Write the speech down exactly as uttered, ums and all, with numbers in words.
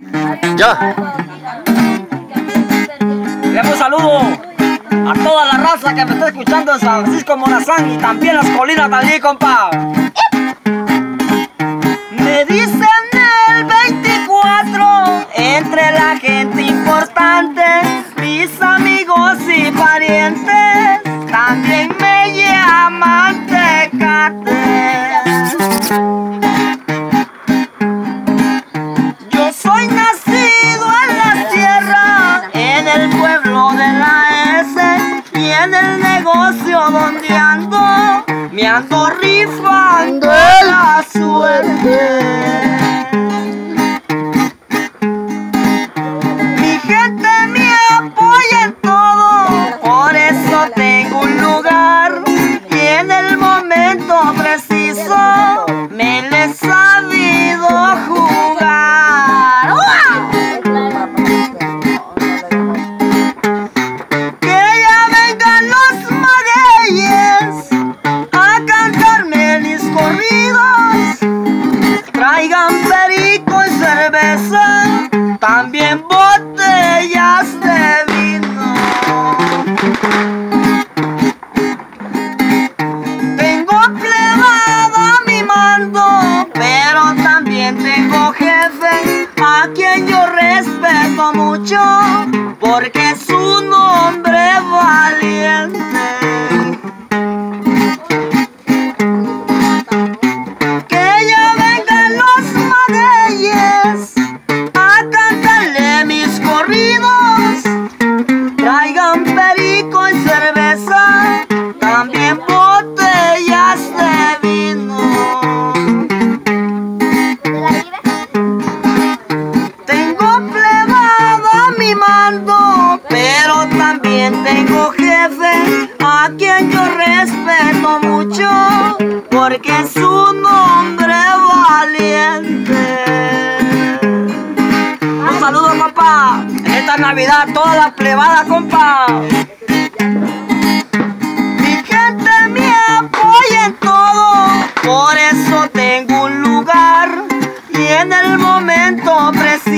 Ya. Le un saludo a toda la raza que me está escuchando en San Francisco Morazán y también las colinas de allí, compa. Me dicen el veinticuatro entre la gente importante, mis amigos y parientes también me llaman Tecate. Yo soy nacido en la tierra, en el pueblo de la S, y en el negocio donde ando, me ando rifando la suerte. Mi gente me apoya en todo, por eso tengo un lugar, y en el momento preciso me le he sabido jugar. Que ya vengan los magueyes a cantarme mis corridos, traigan perico y cerveza, también botellas de vino. Tengo plebado a mi mando, pero también tengo jefe a quien yo respeto mucho, porque es un hombre valiente. Que ya vengan los magueyes a cantarle mis corridos, traigan perico y cerveza, también botellas de vino. Tengo plebado a mi mando, pero también tengo jefe a quien yo respeto mucho, porque es un hombre valiente. Un saludo, compa, en esta Navidad toda la plebada, compa. Mi gente me apoya en todo, por eso tengo un lugar, y en el momento preciso